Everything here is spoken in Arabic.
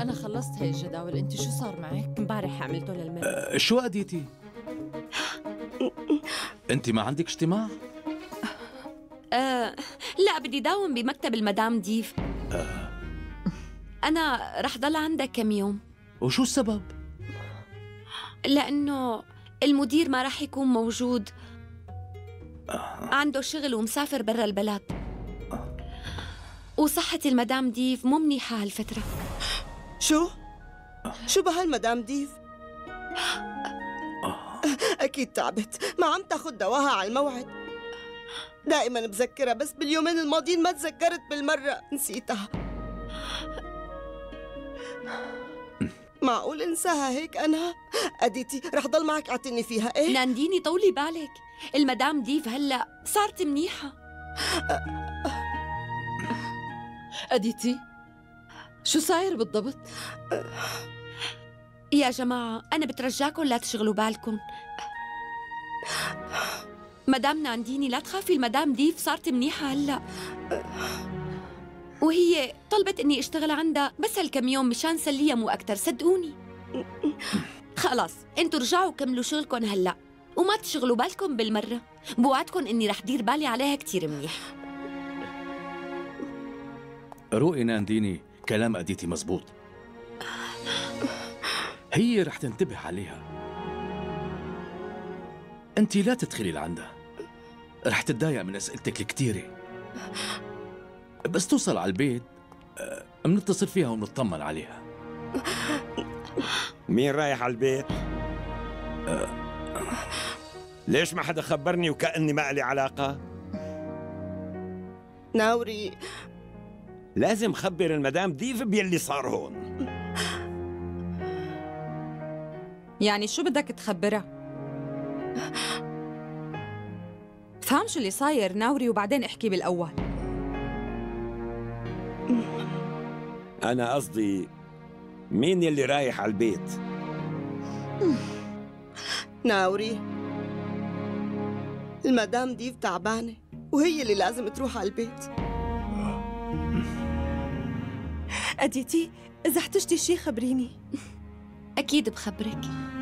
أنا خلصت هاي الجداول، أنت شو صار معك؟ امبارح عملته للمرة. شو أديتي؟ أنت ما عندك اجتماع؟ لا، بدي داوم بمكتب المدام ديف. أنا رح ضل عندك كم يوم. وشو السبب؟ لأنه المدير ما رح يكون موجود، عنده شغل ومسافر برا البلد، وصحة المدام ديف مو منيحة هالفترة. شو بهالمدام ديف؟ أكيد تعبت، ما عم تاخد دواها على الموعد. دائما بذكرها، بس باليومين الماضيين ما تذكرت بالمرة، نسيتها. معقول انساها هيك أنا؟ أديتي رح ضل معك اعتني فيها. إيه نانديني، طولي بالك، المدام ديف هلأ صارت منيحة. أديتي شو صاير بالضبط؟ يا جماعة أنا بترجاكم لا تشغلوا بالكم. مدام نانديني لا تخافي، المدام ديف صارت منيحة هلأ، وهي طلبت إني أشتغل عندها بس هالكم يوم مشان سليها مو أكتر، صدقوني. خلاص انتوا رجعوا كملوا شغلكم هلأ وما تشغلوا بالكم بالمرة، بوعدكم إني رح دير بالي عليها كتير منيح. رؤي نانديني، كلام أديتي مزبوط، هي رح تنتبه عليها. أنت لا تدخلي لعندها، رح تتضايق من أسئلتك الكتيرة. بس توصل على البيت منتصل فيها ونطمن عليها. مين رايح على البيت؟ ليش ما حدا خبرني وكأني ما لي علاقة؟ ناوري، لازم خبر المدام ديف باللي صار هون. يعني شو بدك تخبرها؟ فهم شو اللي صاير ناوري وبعدين احكي بالأول. أنا قصدي مين يلي رايح على البيت؟ ناوري، المدام ديف تعبانة وهي اللي لازم تروح على البيت. أديتي إذا احتجتي شي خبريني. أكيد بخبرك.